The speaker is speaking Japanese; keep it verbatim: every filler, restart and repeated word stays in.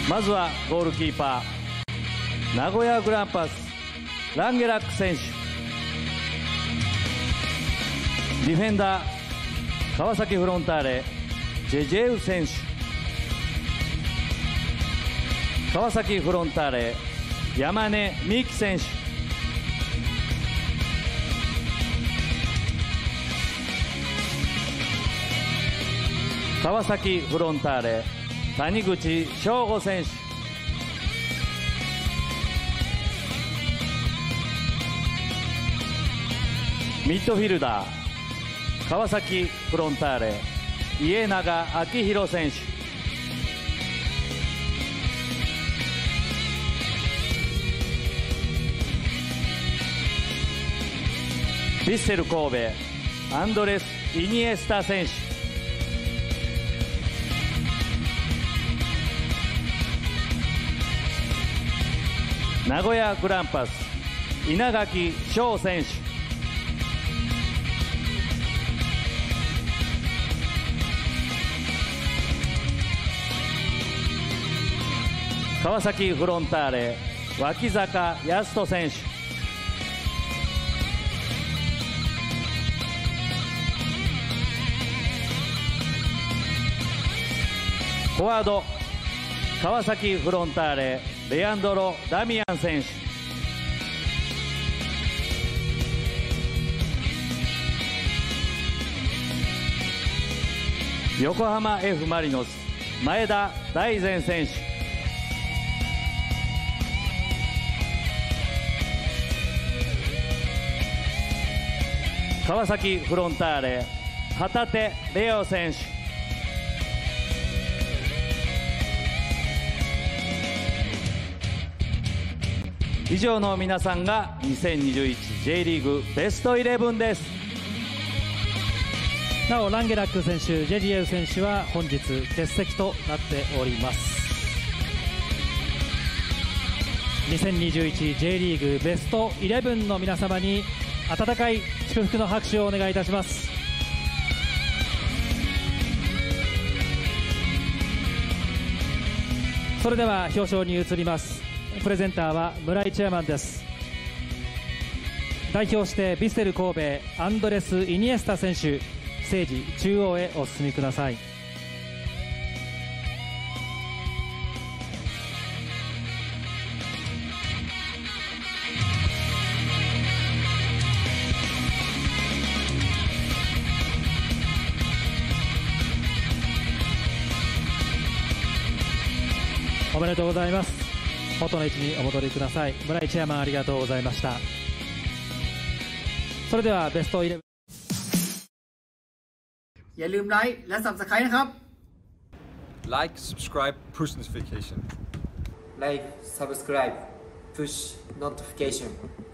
まずはゴールキーパー名古屋グランパスランゲラック選手、ディフェンダー川崎フロンターレジェジェウ選手、川崎フロンターレ山根美希選手、川崎フロンターレ谷口翔吾選手、ミッドフィルダー川崎フロンターレ家長昭弘選手、ヴィッセル神戸アンドレス・イニエスタ選手、名古屋グランパス稲垣翔選手、川崎フロンターレ脇坂泰斗選手、フォワード川崎フロンターレレアンドロ・ダミアン選手、横浜 F マリノス前田大然選手、川崎フロンターレ旗手レオ選手、以上の皆さんがにせんにじゅういち ジェイ リーグベストイレブンです。 なおランゲラック選手、ジェジエウ選手は本日欠席となっております。にせんにじゅういち ジェイ リーグベストイレブンの皆様に温かい祝福の拍手をお願いいたします。それでは表彰に移ります。プレゼンターは村井チェアマンです。代表してヴィッセル神戸アンドレス・イニエスタ選手、ステージ中央へお進みください。おめでとうございます。元の位置にお戻りください。村井チェアマンありがとうございました。それではベストイレブン、 อย่าลืมไลค์และ ซับสไครบ์ นะครับ Like, subscribe, push notification. Like, subscribe, push notification.